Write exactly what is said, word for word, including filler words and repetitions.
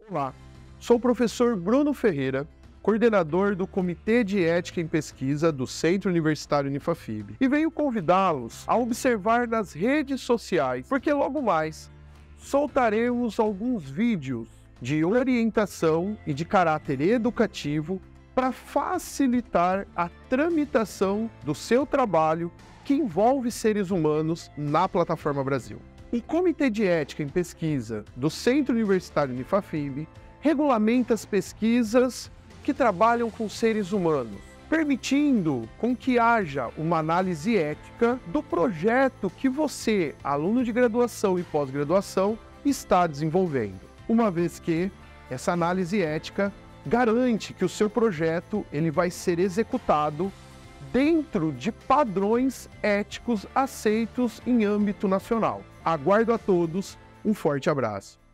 Olá, sou o professor Bruno Ferreira, coordenador do Comitê de Ética em Pesquisa do Centro Universitário Unifafib, e venho convidá-los a observar nas redes sociais, porque logo mais soltaremos alguns vídeos de orientação e de caráter educativo para facilitar a tramitação do seu trabalho que envolve seres humanos na Plataforma Brasil. O Comitê de Ética em Pesquisa do Centro Universitário Unifafib regulamenta as pesquisas que trabalham com seres humanos, permitindo com que haja uma análise ética do projeto que você, aluno de graduação e pós-graduação, está desenvolvendo, uma vez que essa análise ética garante que o seu projeto ele vai ser executado dentro de padrões éticos aceitos em âmbito nacional. Aguardo a todos, um forte abraço.